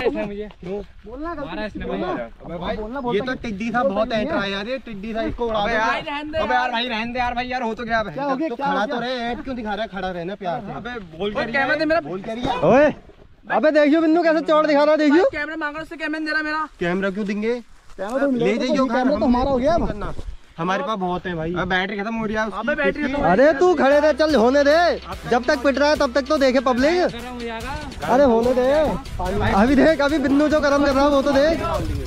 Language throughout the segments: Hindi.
मुझे बोलना भाई, ये तो टिड्डी था, बहुत एंट्रा यार, ये टिड्डी था, इसको उड़ा दो। अबे यार भाई रहने दे यार भाई, यार हो तो गया। क्या हो गया? खड़ा तो रहे, ऐड क्यों दिखा रहा है? खड़ा रहना प्यार से। अबे बोल के कैमरा दे मेरा, बोल के रही है। अबे देखियो बिन्नू कैसे चौड़ दिखा रहा है, देखियो। कैमरा मांग रहा, उससे कैमरा दे रहा मेरा। कैमरा क्यों देंगे? ले जाइए, कैमरा तो हमारा हो गया। हमारे पास बहुत है भाई। अब बैटरी खत्म हो रही है। अबे बैटरी खत्म। अरे तू खड़े रहे, चल होने दे, जब तक पिट रहा है तब तक तो देखे पब्लिक। अरे होने दे, अभी देख, अभी बिन्नू जो गरम कर रहा है वो तो देख।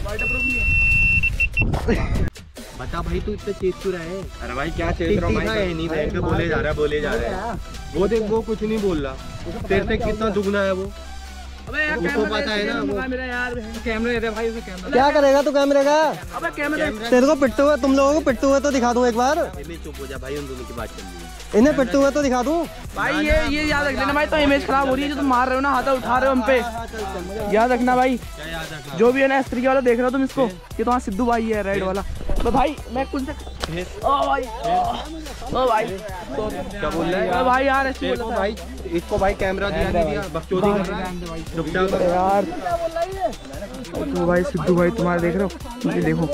बता भाई तू इतने चीज क्यों रहा है? अरे भाई क्या चेत रहा हूं भाई, नहीं बैठ के बोले जा रहा है। वो देख, वो कुछ नहीं बोल रहा, तेरे से कितना दुगना है वो। अबे यार उसको पता है ना मेरा यार, कैमरा दे दे भाई, उसे कैमरा। क्या करेगा तू कैमरे का? अबे कैमरा तेरे को पिट्टू है, तुम लोगों को पिट्टू है तो दिखा दूं एक बार। चुप हो जा भाई, उन दोनों की बात चल रही है। इन्हें पिट्टू है तो दिखा दूं भाई। ये याद रख लेना भाई, तो इमेज खराब हो रही है जो तुम मार रहे हो ना, हाथ उठा रहे हो हम पे। याद रखना भाई, जो भी है ना स्त्री वाला देख रहे हो तुम इसको, ये तो वहाँ सिद्धू भाई है रेड वाला। तो भाई मैं कुछ ओ भाई, ओ भाई क्या बोल रहा है भाई यार? भाई इसको भाई कैमरा दिया, बकचोदी कर रहा है यार। तो भाई सिद्धू भाई तुम्हारे देख रहे हो, ये देखो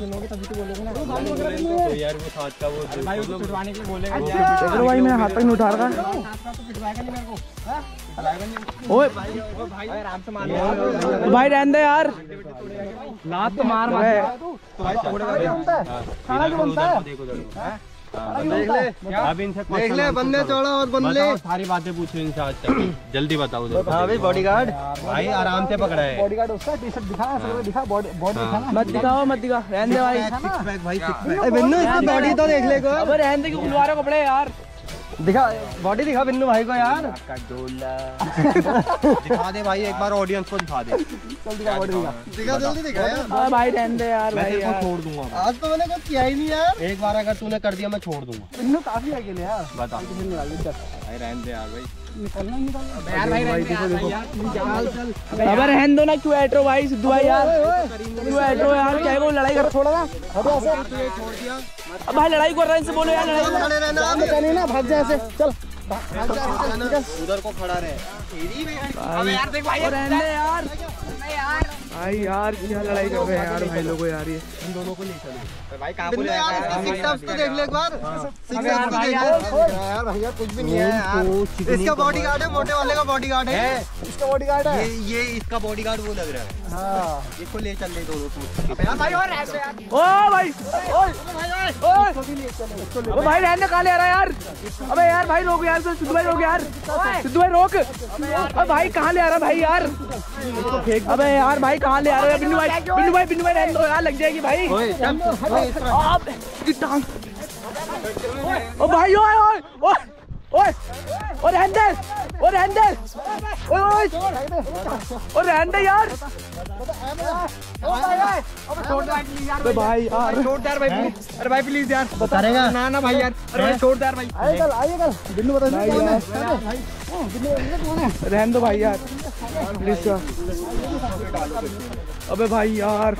यार, वो साथ का वो भाई उसको छुड़वाने के लिए बोलेगा। देखो भाई मैं हाथ तक नहीं उठा रहा। ओए भाई रहने दे यार, लात तो मार देख ले बंदे चौड़ा और बंदे सारी बातें पूछो इनसे आज तक। जल्दी बताओ। हाँ भाई बॉडीगार्ड भाई आराम से पकड़ा है। बॉडीगार्ड उसका टी शर्ट दिखा, दिखा बॉडी दिखा ना। मत दिखाओ मत दिखा, रहने दे भाई। सिक्स पैक भाई, सिक्स पैक। बिन्नू इसकी बॉडी तो देख ले को। अबे रहने दे, क्यों खुलवा रहे कपड़े यार? दिखा बॉडी, दिखा बिन्नू भाई को यार। दिखा दे भाई, एक बार ऑडियंस को दिखा दे। चल दिखा बॉडी, दिखा जल्दी दिखा यार। भाई रहने दे यार, मैं भाई तेरे को यार छोड़ दूंगा। आज तो मैंने कुछ किया ही नहीं यार। एक बार अगर तूने कर दिया मैं छोड़ दूंगा। बिन्नू काफी अकेले यार। बता भाई रहने दे यार भाई। निकलना ही निकलना यार भाई रहने दे यार। अबे रहने दो ना, क्यों एट्रो भाई सिद्धू भाई यार, क्यों एट्रो यार? क्या को लड़ाई कर, छोड़ा ना। अबे ऐसे छोड़ दिया। अब भाई लड़ाई कर रहा है, इनसे बोलो यार लड़ाई खड़े रहना, नहीं ना भाग जा ऐसे। चल उधर को खड़ा रहे। यार देख भाई, रहने दे यार भाई यार, क्या लड़ाई कर रहे हैं यार भाई लोगों यार। ये इन दोनों को ले चलो भाई। कहां को सिक्स तो देख ले एक बार। सिक्स यार तो भाई देख ले यार। भैया कुछ भी नहीं है यार। इसका बॉडीगार्ड है, मोटे वाले का बॉडीगार्ड है। इसका बॉडीगार्ड है ये इसका बॉडीगार्ड वो लग रहा है। हाँ इसको ले चल ले दोनों को। यार भाई, और रहने दे यार। ओ भाई, ओए भाई रहने कहां ले आ रहा है यार? अबे यार भाई रोक यार, सिद्धू भाई रोक यार, सिद्धू भाई रोक। अबे भाई कहां ले आ रहा है भाई यार? अबे यार भाई कहां ले आ रहा है? बिन्नू भाई, बिन्नू भाई, बिन्नू भाई रहने दो यार, लग जाएगी भाई। आप टांग। ओ भाई, ओए ओए ओए ओए, ओ रहने दे, ओ रहने दे, ओए ओए, ओ रहने दे यार। अबे भाई यार, छोड़ दे यार भाई प्लीज। अरे भाई प्लीज यार, करेगा ना ना भाई यार। अरे भाई छोड़ दे यार भाई। आइए बिन्नू बता भाई यार, रहने दो भाई यार प्लीज यार। अबे भाई यार,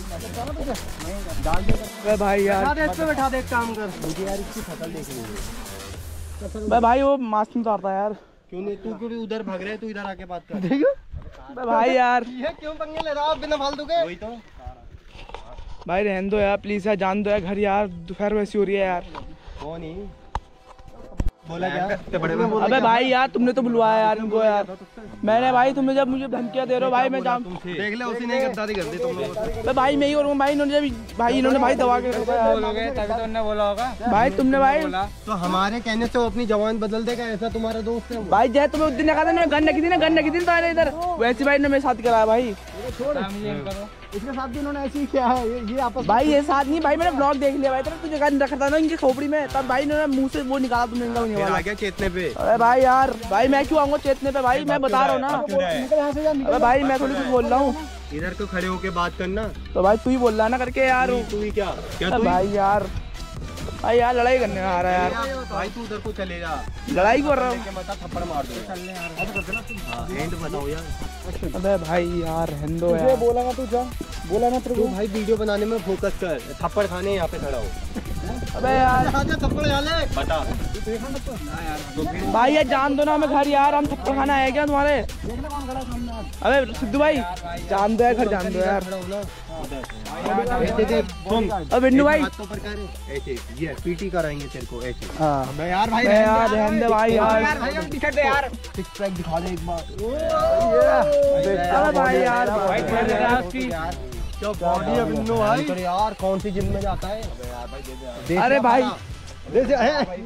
अबे भाई यार, इस पे बैठा दे, एक काम कर। मुझे यार इसकी फसल देखनी है। अबे भाई वो मास्क नहीं उतारता यार। क्यों नहीं? तू क्यों उधर भाग रहा है? तू इधर आके बात कर। देखो अबे भाई यार, ये क्यों पंगे ले रहा है बिना फालतू के? वही तो भाई रहने दो यार प्लीज यार, जान दो यार घर यार, दोपहर वैसी हो रही है यार। कौन ही बोला क्या? अबे भाई यार तुमने तो बुलवाया यार इनको यार। मैंने भाई तुम्हें जब मुझे धमकियां दे रहे हो भाई, मैं जान देख ले उसी ने गद्दारी कर दी तुम लोग। तो भाई मैं ही करूँगा भाई, इन्होंने जब भाई इन्होंने भाई दबा के रखा यार। तभी तो उन्होंने बोला होगा भाई तुमने भाई, तो हमारे कहने से वो अपनी जवान बदल देगा? ऐसा तुम्हारा दोस्त है? भाई जय तुम्हें उस दिन कहा था मैंने गन रखी थी ना, गन रखी थी तो इधर वैसे भाई ने मेरे साथ कराया भाई। इसके साथ भी इन्होंने ऐसे ही किया है। ये आपस भाई ये साथ नहीं भाई, मैंने ब्लॉग देख लिया भाई, तुझे गन रखा था ना इनकी खोपड़ी में, तब भाई इन्होंने मुंह से वो निकाला तुमने इनका होने वाला। आ गया चेतने पे। अरे भाई यार, भाई मैं क्यों आऊंगा चेतने पे भाई, मैं बता रहा हूँ ना। अरे भाई मैं थोड़ी कुछ बोल रहा हूँ। इधर को खड़े होके बात करना। तो भाई तू ही बोल रहा है ना करके यार। तू ही क्या तू भाई यार, भाई यार लड़ाई करने आ रहा है यार। भाई तू उधर को चले जा, लड़ाई कर रहा हूँ। थप्पड़ मार दो। एंड बताओ यार। अबे भाई यार हिंदू तुझे बोला ना, तू जा बोला ना। तू भाई वीडियो बनाने में फोकस कर, थप्पड़ खाने यहाँ पे खड़ा हो। अबे यार थप्पड़ डाले बता। भाई यार जान दो ना हमें घर यार, हम थप्पड़ खाना है क्या तुम्हारे? अबे सिद्धू भाई जान दो यार, घर जान दो यार। अब बिन्नू भाई ऐसे ये पीटी कराएंगे तेरे को ऐसे। मैं यार भाई रहने दे भाई यार, टी-शर्ट दे यार, सिक्स पैक दिखा दे एक बार। अरे भाई यार क्या बॉडी है बिन्नू भाई यार, कौन सी जिम में जाता है? अरे भाई दे दे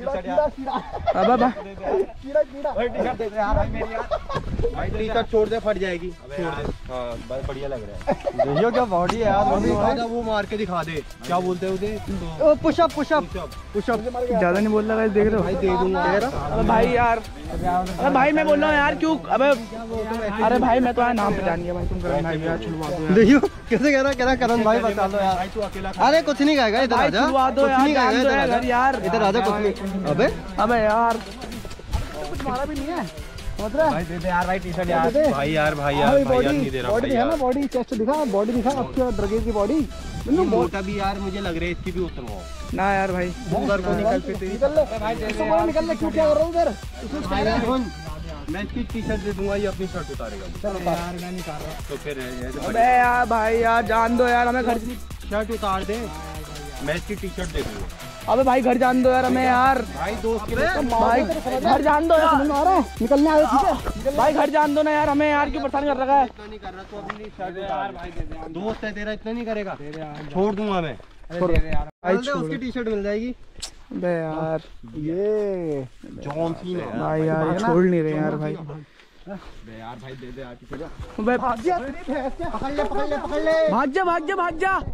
भाई टी-शर्ट छोड़ दे, फट जाएगी, छोड़ दे। हाँ बढ़िया लग रहा है, देखियो क्या बॉडी है यार। वो मार के दिखा दे, क्या बोलते हैं उसे? पुशअप पुशअप पुशअप ज्यादा नहीं बोल रहा, देख रहे हो भाई? दे दूंगा। अरे भाई यार, अरे भाई मैं बोल रहा हूँ यार क्यों? अबे अरे भाई मैं तो नाम पहचान गया भाई, तुम करण भाई यार छुड़वा दो यार। देखियो कैसे कह रहा करण भाई बता दो यार। तू अकेला अरे कुछ नहीं कहेगा इधर आजा, छुड़वा दो यार, जान दो यार यार, इधर आजा कुछ नहीं। अबे अबे यार कुछ मारा भी नहीं है भाई दे दे यार भाई टी-शर्ट यार। भाई यार नहीं दे रहा। बॉडी दिखा ना, बॉडी चेस्ट दिखा, बॉडी दिखा आपके ड्रगेज की बॉडी। मोटा भी यार मुझे लग रहा है, इसकी भी उतरवाओ ना यार भाई। उधर को निकलते थे। निकल ले, क्यों क्या कर रहा हूँ उधर? मैं इसकी टी-शर्ट दे दूंगा, ये अपनी शर्ट उतारेगा। चलो यार मैं नहीं कर रहा तो फिर अबे यार भाई यार जान दो यार हमें घर। शर्ट उतार दे, मैं इसकी टी-शर्ट दे दूंगा। अबे भाई घर जान दो यार हमें यार, भाई दोस्त के लिए भाई घर जान दो यार, निकलने आ रहा है, ठीक है? भाई घर जान दो ना यार हमें यार, क्यों परेशान कर रखा है? इतना नहीं कर रहा तो अपनी शर्ट उतार भाई, दे दे यार। दोस्त है तेरा, इतना नहीं करेगा, छोड़ दूंगा मैं। भाई उसकी टी-शर्ट मिल जाएगी। अबे यार ये जॉन सीन है भाई यार ये छोड़ नहीं रहे यार भाई। यार भाई दे दे यार टी-शर्ट। अबे भाग जा, पकड़ ले पकड़ ले पकड़ ले। भाग जा भाग जा भाग जा।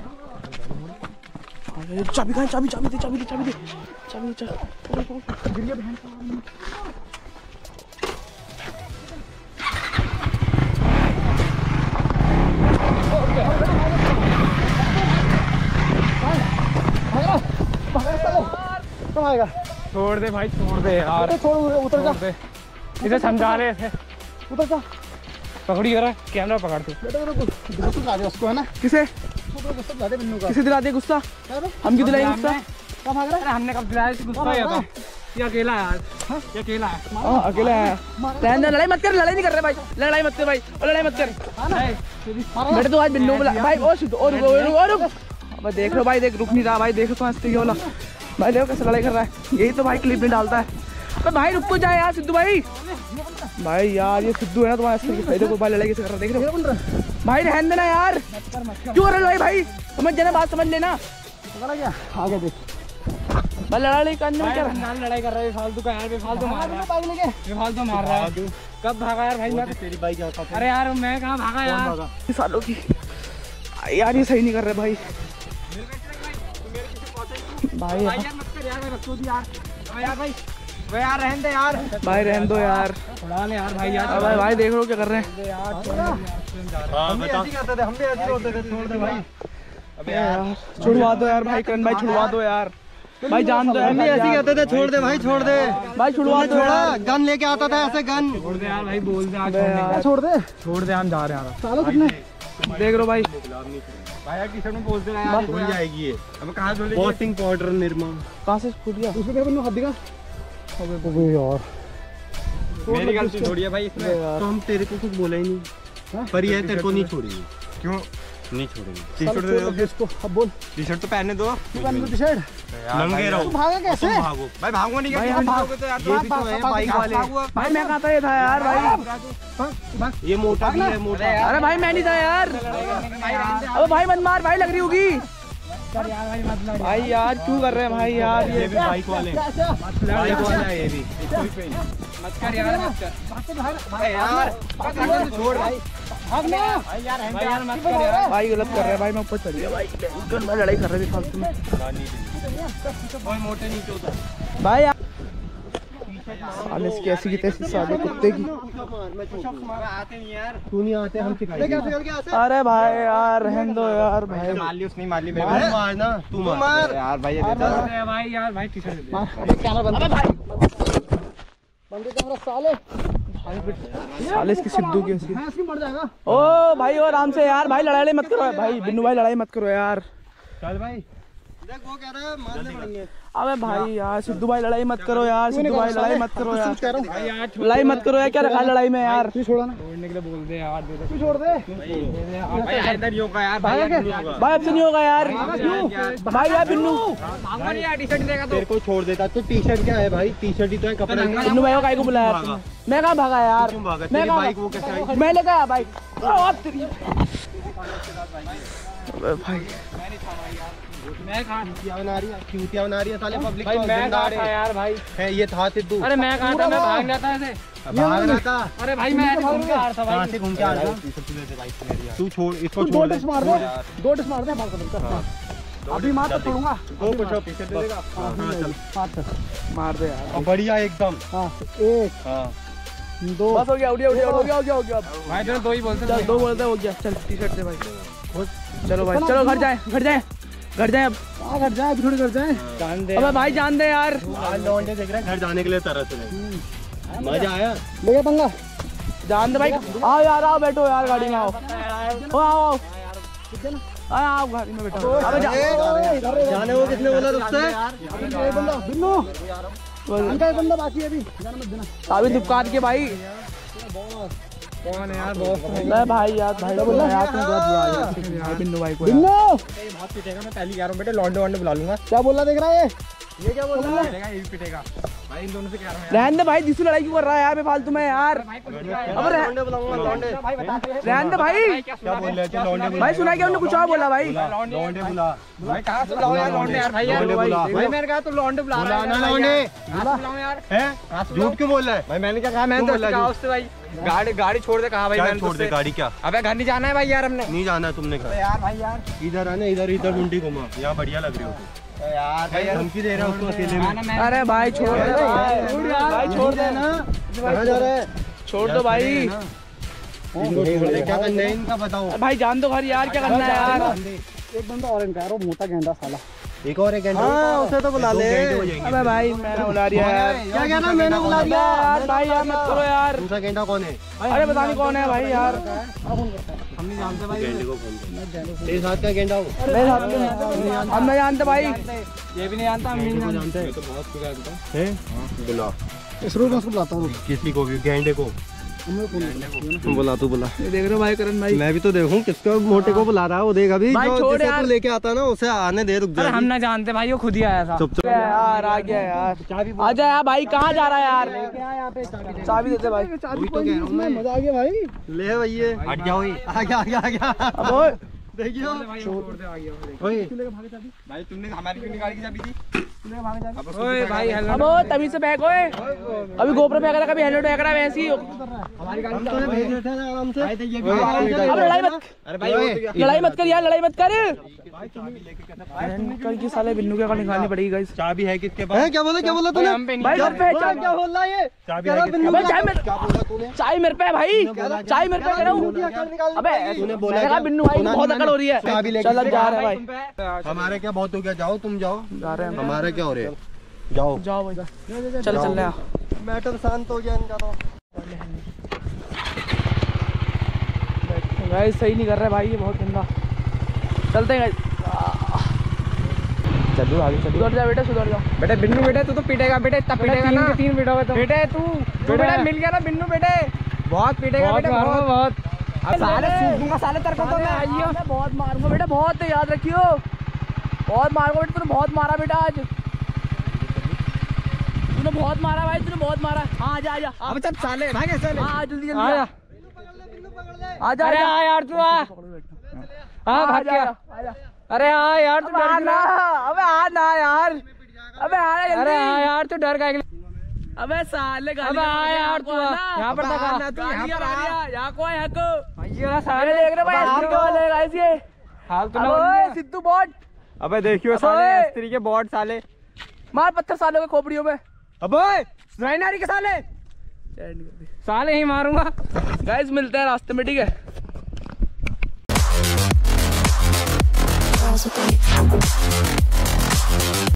चाबी कहाँ? चाबी चाबी दे, चाबी दे, चाबी दे, चाबी दे। गिर गया बहन का। छोड़ दे भाई, छोड़ दे यार, छोड़, उतर जा, इसे समझा रहे थे। उतर जा। पकड़ी जरा, कैमरा पकड़ तू। गुस्सा दे उसको, है ना? किसे गुस्सा दे बिन्नू का। किसे दिला दे गुस्सा? हम क्यों दिलाएंगे गुस्सा? कहाँ भाग रहा है? हमने कब दिलाया गुस्सा? ये अकेला है यार, ये अकेला है। अकेला है। लड़ाई मत कर, लड़ाई नहीं कर रहे भाई, लड़ाई मत कर भाई, और लड़ाई मत कर। बेटे तो आज बिन्नू बोला भाई, और रुक। अब देख लो भाई, देख रुक नहीं रहा भाई, देखो तो हंसते बोला भाई, देखो कैसे लड़ाई कर रहा है। यही तो भाई क्लिप में डालता है। अबे भाई रुक तो जाए यार सिद्धू भाई। भाई यार ये सिद्धू है ना तुम्हारे, देखो भाई लड़ाई कैसे कर रहा है, देख रहे हो भाई? रहने देना यार, क्यों कर रहे हो भाई? समझ जाना, बात समझ लेना। आगे देख भाई लड़ाई करने में क्या लड़ाई कर रहा है फालतू का यार, बेफालतू मार रहा है, बेफालतू मार रहा है। कब भागा यार भाई? मैं तेरी बाइक आता था। अरे यार मैं कहाँ भागा यार, सालों की यार, ये सही नहीं कर रहे भाई। भाई मत कर यार, मैं रखो यार भाई, वे यार रहने दे यार भाई, रहने दो यार, थोड़ा ले यार भाई यार। भाई भाई देख लो क्या कर रहे हैं। हम भी ऐसे करते थे, हम भी ऐसे होते थे। छोड़ दे भाई, अबे यार छुड़वा दो यार भाई, करण भाई छुड़वा दो यार भाई, जान दो यार। हम भी ऐसे कहते थे, छोड़ दे भाई, छोड़ दे भाई, छुड़वा दो यार। गन लेके आता था ऐसे, गन छोड़ दे यार भाई, बोल दे आज छोड़ दे। छोड़ दे, हम जा रहे हैं यार। सालों कितने देख रो भाई, भाई यार टी-शर्ट में बोल दे यार, धुल जाएगी ये। अब कहाँ धुल वॉशिंग पाउडर निर्मा। कहाँ से फूट गया? उसमें क्या बिन्नू हाथ दिखा। अबे यार मेरी गलती थोड़ी है भाई इसमें। तो हम तेरे को कुछ बोला ही नहीं, पर ये तेरे को नहीं छोड़ेगी। क्यों नहीं छोड़ेगी? टी-शर्ट दे दो इसको, अब बोल। टी-शर्ट तो पहनने दो। पहन लो टी-शर्ट। नंगे रहो। तू भागा कैसे? तुम भागो भाई भागो नहीं, भाई, क्या हम भागोगे तो यार? ये भी तो है बाइक वाले। भाई मैं कहाँ था, ये था यार भाई। ये मोटा भी है, मोटा। अरे भाई मैं नहीं था यार। अबे भाई मत मार भाई, लग रही होगी भाई यार, क्यों कर रहे हैं भाई यार? ये भी बाइक वाले, बाइक वाला है ये भी। मत कर यार, मत कर यार, छोड़ भाई, भागना भाई यार मत कर यार। भाई गलत कर रहे हैं भाई, मैं ऊपर चढ़ गया भाई, मैं लड़ाई कर रहे थे फालतू में कोई मोटे नीचे उतर भाई यार। साले इसकी ऐसी की तैसी, साले कुत्ते की। आते नहीं यार, तू नहीं आते, हम सिखाएंगे। अरे भाई यार रहने दो यार भाई। मार ली उसने, मार ली तू मारना, तू मार यार भाई, ये देता भाई यार भाई, टी-शर्ट दे दे। कैमरा बंद कर भाई, बंद कर कैमरा साले। साले इसकी सिद्धू की उसकी। इसकी मर जाएगा। ओ भाई, ओ आराम से यार भाई, लड़ाई मत करो भाई, बिन्नू भाई लड़ाई मत करो यार। चल भाई, देख वो कह रहा है मारने पड़ेंगे। अबे भाई यार सिद्धू भाई लड़ाई मत करो यार, सिद्धू भाई लड़ाई मत करो यार, लड़ाई मत करो यार, क्या रखा लड़ाई में यार। तू छोड़ा ना, छोड़ने के लिए बोल दे यार, तू छोड़ दे भाई, इधर नहीं होगा यार भाई, भाई अब से नहीं होगा यार भाई। यार बिन्नू टी-शर्ट देगा तो तेरे को छोड़ देता तो टी शर्ट क्या है भाई, टी शर्ट ही तो है, कपड़े बिन्नू भाई को काहे को बुलाया तुमने? मैं कहाँ भागा यार, क्यों भागा? मैं तेरी कहाँ- बाइक वो कैसे आई? मैं लेकर आया बाइक। भाई मैं कहाँ चूतिया बना रही है साले पब्लिक भाई, मैं कहाँ था यार भाई, है ये था सिद्धू। अरे मैं कहाँ था, मैं भाग गया था ऐसे। भाग रहा था। अरे भाई मैं ऐसे घूम के आ रहा था कहाँ भाई। से घूम के आ रहा था? तू छोड़ इसको, दो छोड़ डिश मार दे, दो डिश मार दे, मार कर अभी मार तो छोड़ूंगा। वो कुछ टी शर्ट दे देगा। हाँ चल मार दे यार। बढ़िया एकदम। हाँ एक हाँ दो बस हो गया, हो गया, हो गया, हो गया, हो गया, हो गया। भाई जो दो ही बोलते चल दो बोलते हो गया, चल टी शर्ट दे भाई। चलो भाई चलो घर जाए, घर जाए, घर जाए अब। घर जाए, अभी थोड़ी घर जाए। जान दे अबे भाई जान दे यार। आज लौंडे देख रहे हैं घर जाने के लिए तरस रहे। मजा आया। ले गया पंगा। जान दे भाई। आओ यार, आओ बैठो यार गाड़ी में, आओ आओ आओ आओ गाड़ी में बैठो। अबे जाने वो कितने बोला तुझसे? एक बंदा बिन्नू, इनका एक बंदा बाकी है अभी, जाने मत देना। अभी दुकान के भाई। कौन है यार बॉस? मैं भाई यार, भाई को बोला यार, तुम बहुत बुरा यार बिन्नू भाई को यार। बिन्नू बहुत पिटेगा, मैं पहले कह रहा हूँ बेटे, लौंडे वोंडे बुला लूंगा। क्या बोला देख रहा है ये क्या बोल रहा है? पिटेगा, ये भी पिटेगा भाई, इन दोनों से कह रहा हूँ रहने दे भाई, जिससे लड़ाई क्यों कर रहा है यार बेफालतू में यार। अब लौंडे बुलाऊंगा लौंडे। रहने दे भाई। क्या बोल रहे थे? लौंडे बुला। भाई सुना क्या उन्होंने, कुछ और बोला भाई। लौंडे बुला। भाई कहाँ से बुलाओ यार लौंडे यार, भाई यार लौंडे बुला। भाई मैंने कहा तो लौंडे बुला रहा है बुलाना लौंडे। कहाँ से बुलाऊं यार? हैं? झूठ क्यों बोल रहा है? भाई मैंने क्या कहा, मैंने क्यों तो बोला कहा झूठ? उससे भाई, गाड़ी गाड़ी छोड़ दे, कहा भाई क्या मैंने छोड़ दे तुझसे। गाड़ी? क्या अबे घर नहीं जाना है भाई यार हमने। नहीं जाना तुमने कहा? यार भाई यार इधर आना, इधर इधर मुंडी घुमा, यहाँ बढ़िया लग रही हो तुम। यार भाई धमकी दे रहा है उसको अकेले में। अरे भाई छोड़ दे भाई, छोड़ दे ना, कहाँ जा रहा है? छोड़ दो भाई। इनको छोड़ दे, क्या करना है इनका बताओ। भाई जान दो घर यार, क्या करना है यार। एक बंदा और इनका यार, वो मोटा गेंडा साला। एक और एक घंटा। हाँ उसे तो बुला ले। अबे भाई मैंने बुला दिया यार। क्या कहना, मैंने बुला दिया यार भाई यार मत करो यार। दूसरा घंटा कौन है? अरे पता नहीं कौन है भाई यार। हम नहीं जानते भाई। गेंडे को फोन कर। तेरे साथ का गेंडा हो? मेरे साथ में हम नहीं जानते भाई। ये भी नहीं जानता, हम नहीं जानते। मैं तो बहुत कुछ जानता हूँ। हैं? बुला इस रूप में उसको बुलाता हूँ। किसी को भी, गेंडे को बुला। तू बुला। ये देख रहे हो भाई करण भाई। मैं भी तो देखूं किसको मोटे को बुला रहा है। वो देख अभी भाई जो छोड़ जिसे यार। तू लेके आता ना उसे आने दे, रुक अरे जा। हम ना जानते भाई, वो खुद ही आया था। चुप चुप। यार आ गया यार, आ जा यार भाई, कहाँ जा रहा है यार। चाबी देते भाई। चाबी कोई नहीं, उसमें मजा आ गया भाई। ले भैया, हट जाओ ही। आ गया आ गया आ गया। अब ओए, देखियो ओए भाई तुमने हमारी क्यों निकाली की चाबी थी? ओए भाई हेलो। अब ओए तभी से बैग ओए। अभी गोप्रो फेंक रहा, कभी हेलमेट फेंक रहा, वैसे ही। हम तो भेज रहे थे ना आराम से। अब लड़ाई मत, अरे भाई लड़ाई मत कर यार, लड़ाई मत कर। कल की साले बिन्नू के अकाउंट निकालनी पड़ेगी गाइस। चाबी है किसके पास? हैं, क्या बोला तूने? हम पे नहीं। भाई घर पे क्या क्या बोल रहा है ये? चाबी कह है रहा किसके बिन्नू भाई का- चाय मेरे, क्या बोला तूने? चाय मेरे पे भाई, चाय मेरे पे कह रहा हूँ। अबे तूने बोला मैंने कहा क्या? बिन्नू भाई सुना बहुत नहीं अकड़ हो रही है। चाबी लेके चल अब जा रहे हैं तुम भाई, पे हमारे क्या बहुत हो गया, जाओ तुम जाओ। जा रहे हैं हम। हमारा क्या हो रहा है? जाओ जाओ भाई, चल चल रहे हैं। मैटर शांत हो गया इनका तो। गाइस सही नहीं कर रहे भाई, ये बहुत गंदा। चलते हैं गाइस। चलो आगे चलो। सुधर जा बेटा, सुधर जा बेटे। बिन्नू बेटे तू तो पिटेगा बेटे, इतना पिटेगा ना। तीन पिटोगे तो बेटे, तू बेटा मिल गया ना बिन्नू बेटे, बहुत पिटेगा बेटे, बहुत। अब साले सूख दूंगा साले तेरे को तो मैं। आइयो मैं बहुत मारूंगा बेटा, बहुत याद रखियो। बहुत मारूंगा बेटा, तूने बहुत मारा बेटा आज। तूने बहुत मारा भाई, तूने बहुत मारा। हाँ आजा आजा, अब चल साले भाग ऐसे। हाँ जल्दी जल्दी आजा। आजा। अरे हाँ यार तू आ। हाँ भाग गया। अरे हाँ यार तू डर आना, गया। अबे आना यार, अबे आना जल्दी। अरे हाँ यार तू डर गया। अबे साले गाली अबे आ यार तू आ। यहाँ पर तक आ। तू यहाँ पर आ, यहाँ को यहाँ को। ये ना अरे साले देख रहे भाई, हाथ वाले गाइस ये। हाल तो अबे सिद्धू बॉट, अबे देखियो साले स्त्री के बॉट साले। मार पत्थर सालों के खोपड़ियों में। अबे सुनाई ना रही के साले, साले ही मारूंगा। गाइस मिलते हैं रास्ते में, ठीक है। Possibly.